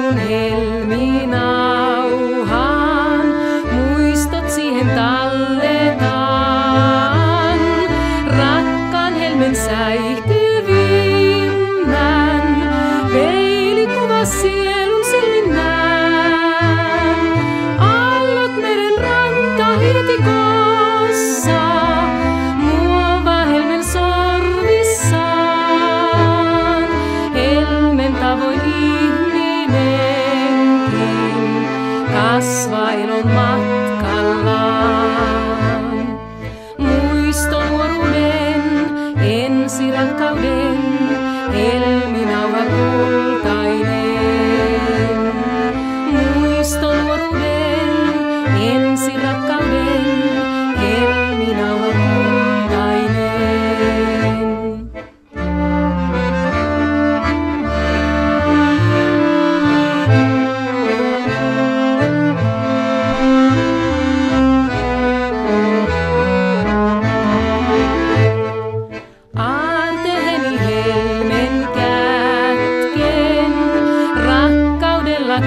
nuorun helminauhan, muistot siihen talletaan. Rakkaan helmen säihkyvimmän, peilikuva sielun silmin näen. Aallot meren ranta hietikossa, muova helmen sorvissaan. Helmen tavoin ihminenkin kasvaa elon matkallaan. Muisto nuoruuden, ensirakkauden, helminauha kultainen. Muisto nuoruuden, ensirakkauden, helminauha kultainen. Aarteeni helmen kätken, rakkaudella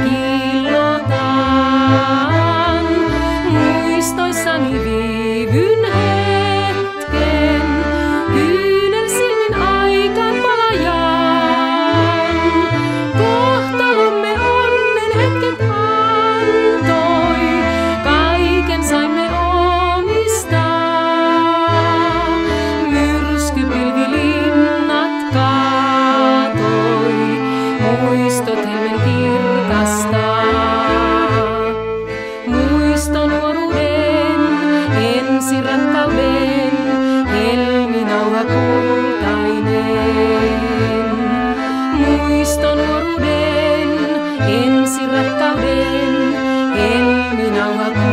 killotaan. Muistoissani viivyn hetken, kyynel silmin aikaan palajaan. Kohtalomme onnen hetket antoi, kaiken saimme omistaa. Myrskypilvilinnat kaatoi, muistot helmen kirkastaa. Muisto nuoruuden, ensirakkauden, helminauha kultainen. Muisto nuoruuden, ensirakkauden, helminauha kultainen.